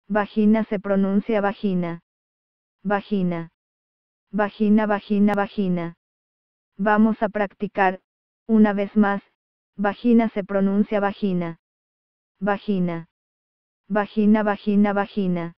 Vagina se pronuncia vagina. Vagina. Vagina, vagina, vagina. Vamos a practicar, una vez más, vagina se pronuncia vagina. Vagina. Vagina, vagina, vagina.